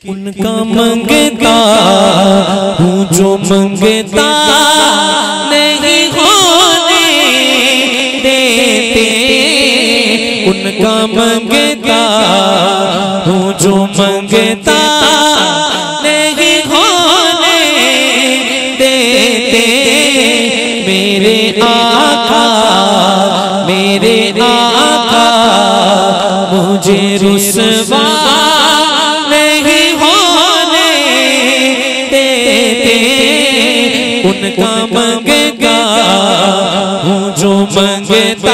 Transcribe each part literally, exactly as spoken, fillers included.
उनका मंगता हूँ जो मंगता नहीं होने देते। उनका मंगता हूँ जो मंगता नहीं होने देते। मेरे आका मेरे आका मुझे रुसवा नहीं होने देते। उनका मंगता हूँ जो मंगता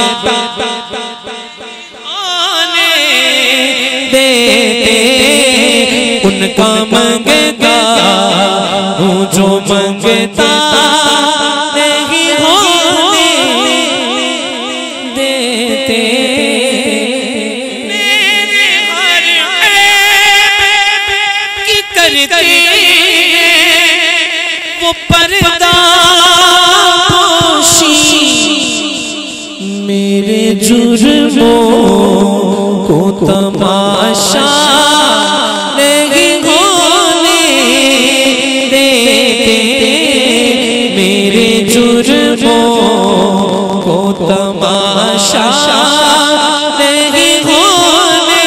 आने देते। उनका मंगता हूँ जो मंगता नहीं होने देते। मेरे हर ऐब की करते वो पर्दा पोशी। मेरे जुर्मों को तमाशा नहीं होने देते। मेरे जुर्मों को तमाशा नहीं होने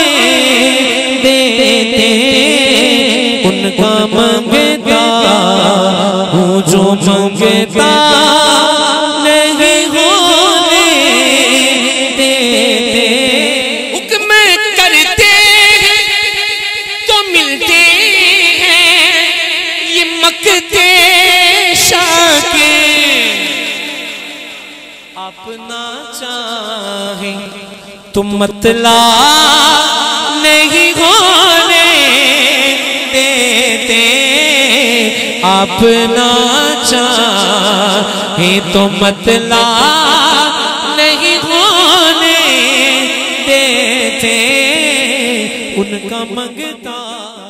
देते। उनका मंगता हूँ जो मंगता नहीं होने देते। हुक्म करते तो मिलते हैं ये मकते शाके। अपना चाहे तो मतला नहीं होने देते। अपना चाहे तो मतला नहीं होने देते। उनका मंगता